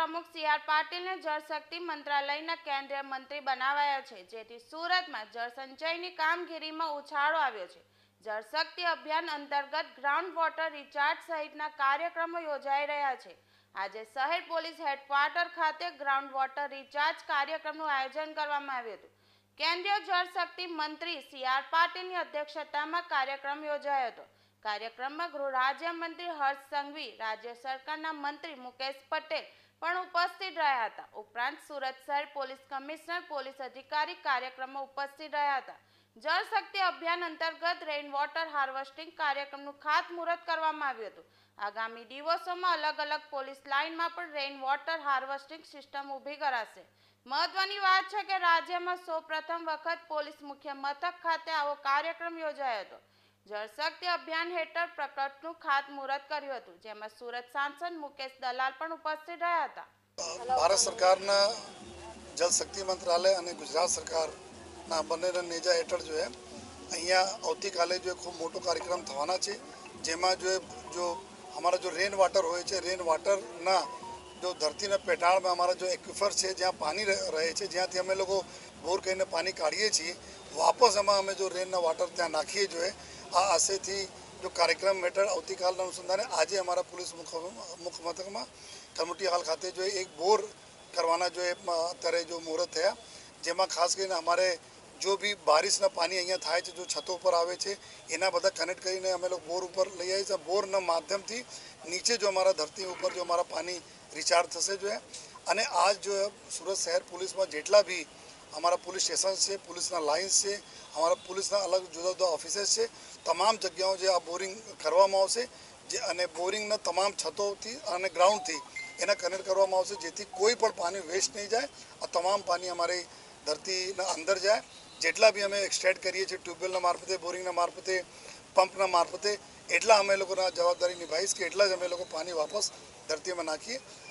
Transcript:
પ્રમુખ સી.આર. પાટીલને જળશક્તિ મંત્રાલયના કેન્દ્રીય મંત્રી બનાવાયા છે, જેથી સુરતમાં જળસંચયની કામગીરીમાં ઉછાળો આવ્યો છે. જળશક્તિ અભિયાન અંતર્ગત ગ્રાઉન્ડ વોટર રિચાર્જ સહિતના કાર્યક્રમો યોજાઈ રહ્યા છે. આજે શહેર પોલીસ હેડક્વાર્ટર ખાતે ગ્રાઉન્ડ વોટર રિચાર્જ કાર્યક્રમનું આયોજન કરવામાં આવ્યું હતું. કેન્દ્રીય જળશક્તિ મંત્રી સી.આર. પાટીલની અધ્યક્ષતામાં કાર્યક્રમ યોજાયો હતો. કાર્યક્રમમાં ગૃહ રાજ્યમંત્રી હર્ષ સંઘવી, રાજ્ય સરકારના મંત્રી મુકેશ પટેલ પણ ઉપસ્થિત રહ્યા હતા. ઉપરાંત સુરત શહેર પોલીસ કમિશનર, પોલીસ અધિકારી કાર્યક્રમમાં ઉપસ્થિત રહ્યા હતા. જળશક્તિ અભિયાન અંતર્ગત રેઇન વોટર હાર્વેસ્ટિંગ કાર્યક્રમનું ખાતમુહૂર્ત કરવામાં આવ્યું હતું. આગામી દિવસોમાં અલગ અલગ પોલીસ લાઇનમાં પણ રેઇન વોટર હાર્વેસ્ટિંગ સિસ્ટમ ઊભી કરાશે. મહત્વની વાત છે કે રાજ્યમાં સૌપ્રથમ વખત પોલીસ મુખ્ય મથક ખાતે આવો કાર્યક્રમ યોજાયો હતો. જળશક્તિ અભિયાન હેઠળ પ્રકલ્પનું ખાતમુહૂર્ત કર્યું હતું, જેમાં સુરત સાંસદ મુકેશ દલાલ પણ ઉપસ્થિત રહ્યા હતા. ભારત સરકારના જળશક્તિ મંત્રાલય અને ગુજરાત સરકારના બંનેના નેજા હેઠળ અહીંયા આવતીકાલે ખૂબ મોટો કાર્યક્રમ થવાના છે, જેમાં અમારા રેન વોટર હોય છે, રેન વોટરના ધરતીના પેટાળમાં અમારા એક્વિફર છે, જ્યાં પાણી રહે છે, જ્યાંથી અમે લોકો બોર કરીને પાણી કાઢીએ છીએ, વાપસ એમાં અમે રેનના વોટર ત્યાં નાખીએ જોઈએ. આ આશયથી કાર્યક્રમ હેઠળ આવતીકાલના અનુસંધાને આજે અમારા પોલીસ મુખ્ય મથકમાં કમ્યુનિટી હોલ ખાતે એક બોર કરવાના અત્યારે મુહૂર્ત થયા, જેમાં ખાસ કરીને અમારે બી બારિશના પાણી અહીંયા થાય છે, છતો ઉપર આવે છે, એના બધા કનેક્ટ કરીને અમે લોકો બોર ઉપર લઈ આવીએ છીએ. બોરના માધ્યમથી નીચે અમારા ધરતી ઉપર અમારા પાણી રિચાર્જ થશે. અને આજ સુરત શહેર પોલીસમાં જેટલા બી અમારા પોલીસ સ્ટેશન છે, પોલીસના લાઇન્સ છે, અમારા પોલીસના અલગ જુદા જુદા ઓફિસર્સ છે, તમામ જગ્યાઓ આ બોરિંગ કરવામાં આવશે અને બોરિંગના તમામ છતોથી અને ગ્રાઉન્ડથી એને કનેક્ટ કરવામાં આવશે, જેથી કોઈ પણ પાણી વેસ્ટ નહીં જાય. આ તમામ પાણી અમારી ધરતીના અંદર જાય. જેટલા બી અમે એક્સટ્રેક્ટ કરીએ છીએ ટ્યુબવેલના મારફતે, બોરિંગના મારફતે, પંપના મારફતે, એટલા અમે લોકોના જવાબદારી નિભાવીશ કે એટલા જ અમે લોકો પાણી વાપસ ધરતીમાં નાખીએ.